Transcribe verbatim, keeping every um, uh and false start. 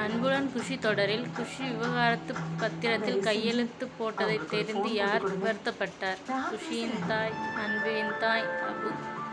அன்புடன் குஷி தொடரில் குஷி விவாகரத்து பத்திரத்தில் கையெழுத்து போட்டதை தெரிந்து யார் வருத்தப்பட்டார்? குஷியின் தாய், அன்புவின் தாய், அபு.